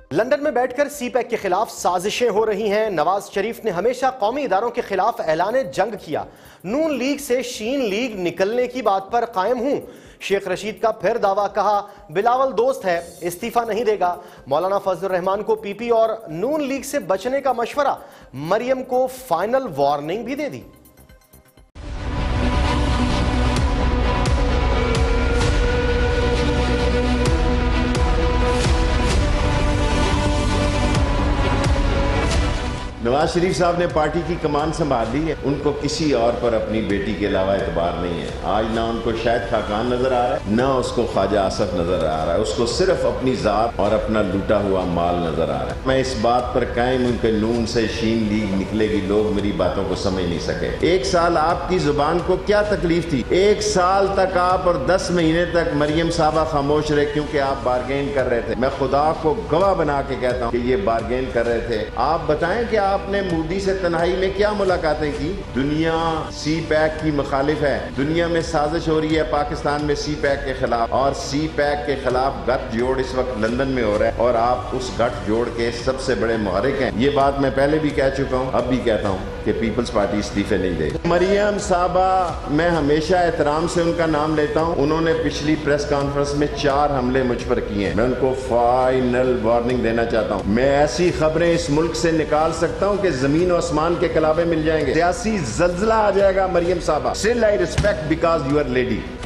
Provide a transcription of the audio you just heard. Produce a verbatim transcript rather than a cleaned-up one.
London में बैठकर सी pack के खिलाफ साजिशें हो रही हैं। नवाज शरीफ ने हमेशा कौमी इदारों के खिलाफ ऐलान जंग किया। नून लीग से शीन लीग निकलने की बात पर कायम हूं। शेख रशीद का फिर दावा, कहा बिलावल दोस्त है, इस्तीफा नहीं देगा। मौलाना फजलुर रहमान को पीपी और नून लीग से बचने का मशवरा। मरियम को फाइनल वार्निंग भी दे दी। नवाज शरीफ साहब ने पार्टी की कमान संभाल ली है। उनको किसी और पर अपनी बेटी के अलावा एतबार नहीं है। आज ना उनको शायद खाकान नजर आ रहा है, ना उसको ख्वाजा आसफ नजर आ रहा है। उसको सिर्फ अपनी जात और अपना लूटा हुआ माल नजर आ रहा है। मैं इस बात पर कायम हूं कि नून से शीन लीग निकलेगी। लोग मेरी बातों को समझ नहीं सके। एक साल आपकी जुबान को क्या तकलीफ थी? एक साल तक आप और दस महीने तक मरियम साहबा खामोश रहे क्योंकि आप बारगेन कर रहे थे। मैं खुदा को गवाह बना के कहता हूँ कि ये बारगेन कर रहे थे। आप बताएं कि आपने मोदी से तन्हाई में क्या मुलाकातें की? दुनिया सी पैक की मुखालिफ है। दुनिया में साजिश हो रही है पाकिस्तान में सी पैक के खिलाफ, और सी पैक के खिलाफ गठजोड़ इस वक्त लंदन में हो रहा है और आप उस गठजोड़ के सबसे बड़े मुहर्रिक हैं। ये बात मैं पहले भी कह चुका हूँ, अब भी कहता हूँ कि पीपल्स पार्टी इस्तीफे नहीं देगी। मरियम साहबा, मैं हमेशा एहतराम से उनका नाम लेता हूँ। उन्होंने पिछली प्रेस कॉन्फ्रेंस में चार हमले मुझ पर किए हैं। मैं उनको फाइनल वार्निंग देना चाहता हूँ। मैं ऐसी खबरें इस मुल्क से निकाल सकता हूँ कि जमीन और आसमान के कलाबे मिल जाएंगे। सियासी जल्जला आ जाएगा। मरियम साहबा, still I respect because you are lady.